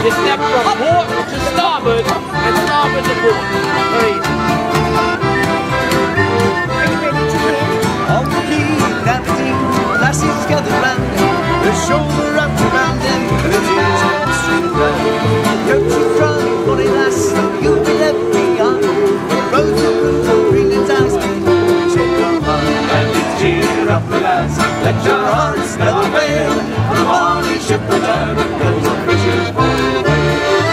You step from port to starboard and starboard to port. Very easy. On the quay, Aberdeen, lasses gather round him, the shoulder wrapped around him, and the tears come streaming down. Don't you cry, bonny lass, though you'll be left behind. The roads of Bristol bring the ties between take your mind. And you cheer up the lads, let your hearts never fail. The morning ship return and goes a fishing for the whale.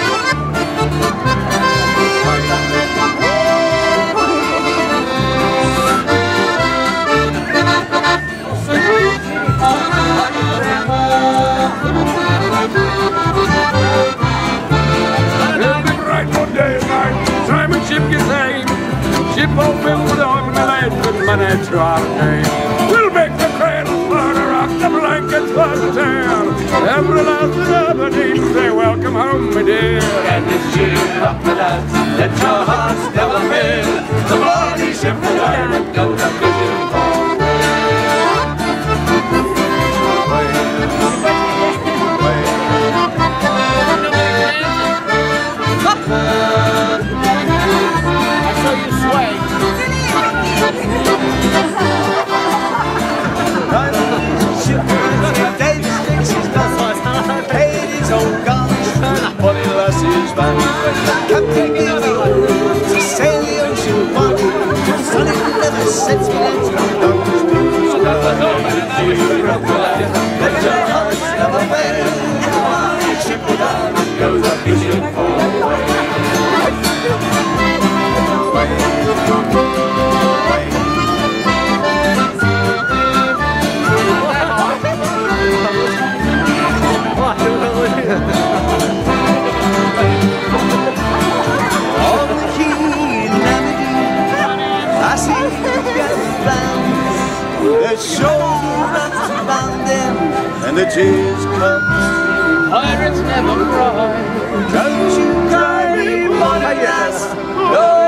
Ship won't build on the land with money to our name. We'll make the cradle flutter, rock the blankets for the town. Every last in Aberdeen say welcome home, my dear. And it's cheer up the lads, let your hearts never fail. The morning ship return and goes a fishing for Captain gave me orders to sail the ocean wide. The sun never sets me legs from doctor's blues. Let your hearts never fail. The ship will down and goes a fishing for away. The shoulder wraps around them and the tears come streaming. Pirates never cry. Don't you cry, bonny lass.